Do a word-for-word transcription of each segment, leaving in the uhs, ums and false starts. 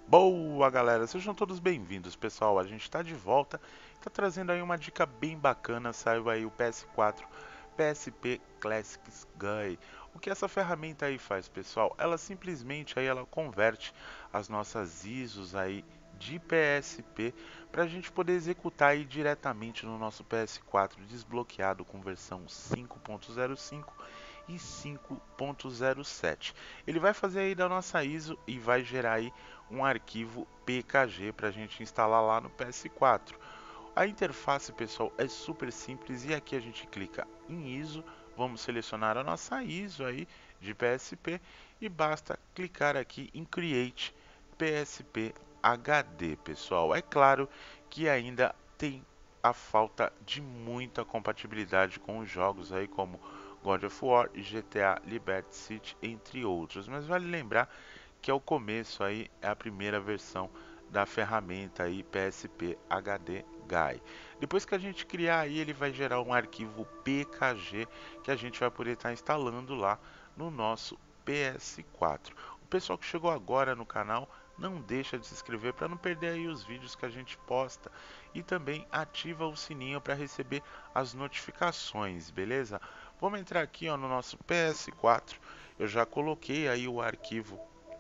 Boa, galera, sejam todos bem-vindos, pessoal. A gente está de volta, está trazendo aí uma dica bem bacana. Saiu aí o P S quatro P S P Classics Guy. O que essa ferramenta aí faz, pessoal? Ela simplesmente aí ela converte as nossas I S Os aí de P S P para a gente poder executar aí diretamente no nosso P S quatro desbloqueado com versão cinco ponto zero cinco e cinco ponto zero sete. Ele vai fazer aí da nossa I S O e vai gerar aí um arquivo P K G para a gente instalar lá no P S quatro. A interface, pessoal, é super simples e aqui a gente clica em I S O, vamos selecionar a nossa I S O aí de P S P e basta clicar aqui em Create P S P H D, pessoal. É claro que ainda tem a falta de muita compatibilidade com os jogos aí como God of War e G T A Liberty City, entre outros, mas vale lembrar que é o começo aí, é a primeira versão da ferramenta aí P S P H D Guy. Depois que a gente criar aí, ele vai gerar um arquivo P K G que a gente vai poder estar instalando lá no nosso P S quatro. O pessoal que chegou agora no canal, não deixa de se inscrever para não perder aí os vídeos que a gente posta e também ativa o sininho para receber as notificações, beleza? Vamos entrar aqui, ó, no nosso P S quatro. Eu já coloquei aí o arquivo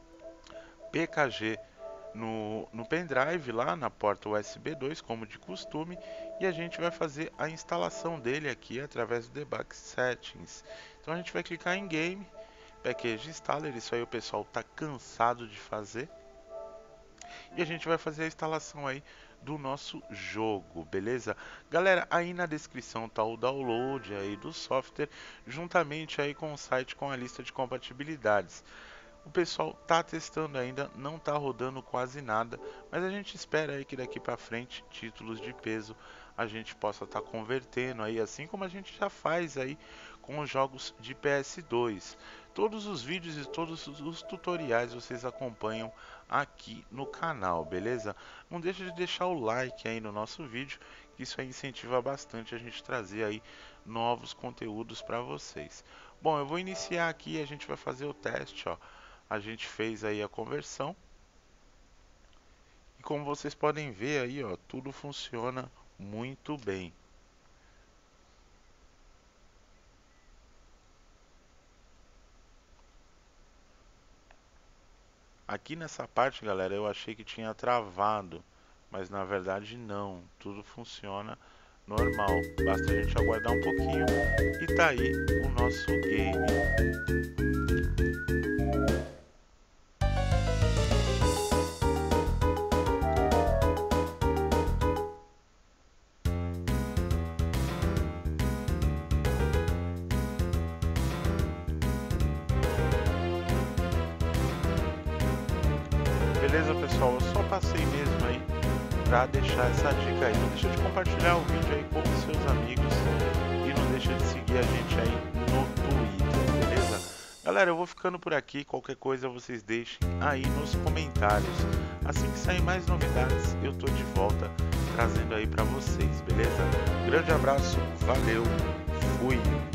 P K G no, no pendrive lá na porta U S B dois, como de costume, e a gente vai fazer a instalação dele aqui através do Debug Settings. Então a gente vai clicar em Game, Package Installer, isso aí o pessoal tá cansado de fazer, e a gente vai fazer a instalação aí do nosso jogo, beleza? Galera, aí na descrição tá o download aí do software, juntamente aí com o site com a lista de compatibilidades. O pessoal tá testando ainda, não tá rodando quase nada, mas a gente espera aí que daqui para frente títulos de peso a gente possa estar tá convertendo aí, assim como a gente já faz aí com os jogos de P S dois. Todos os vídeos e todos os tutoriais vocês acompanham aqui no canal, beleza? Não deixa de deixar o like aí no nosso vídeo, que isso aí incentiva bastante a gente trazer aí novos conteúdos para vocês. Bom, eu vou iniciar aqui e a gente vai fazer o teste, ó. A gente fez aí a conversão e como vocês podem ver aí, ó, tudo funciona muito bem. Aqui nessa parte, galera, eu achei que tinha travado, mas na verdade não, tudo funciona normal. Basta a gente aguardar um pouquinho e tá aí o nosso game. Beleza, pessoal? Eu só passei mesmo aí pra deixar essa dica aí. Não deixa de compartilhar o vídeo aí com os seus amigos e não deixa de seguir a gente aí no Twitter, beleza? Galera, eu vou ficando por aqui. Qualquer coisa vocês deixem aí nos comentários. Assim que sair mais novidades, eu tô de volta trazendo aí pra vocês, beleza? Grande abraço, valeu, fui!